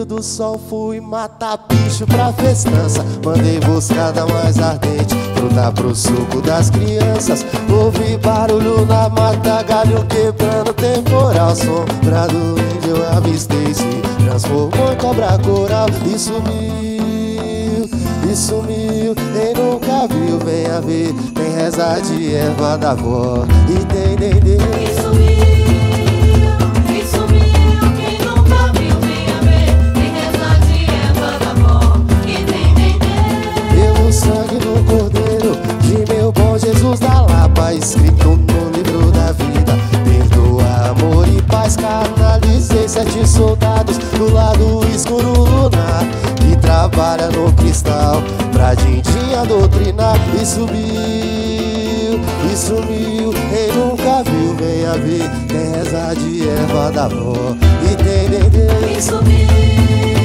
do sol fui matar bicho pra festança. Mandei buscada mais ardente, fruta pro suco das crianças. Ouvi barulho na mata, galho quebrando temporal. Sombra do índio eu avistei, se transformou em cobra coral. E sumiu, quem nunca viu, venha ver. Tem reza de erva da avó e tem dendê. E sumiu, quem nunca viu, venha ver. Tem reza de erva da avó e tem dendê. Pelo sangue do cordeiro de meu bom Jesus da Lapa, escrito no livro da vida, perdoa, amor e paz. Canalizei 7 soldados do lado escuro lunar, que trabalha no cristal pra dindinha doutrinar. E sumiu, quem nunca viu, venha ver. Tem reza de erva da avó e tem dendê. E sumiu.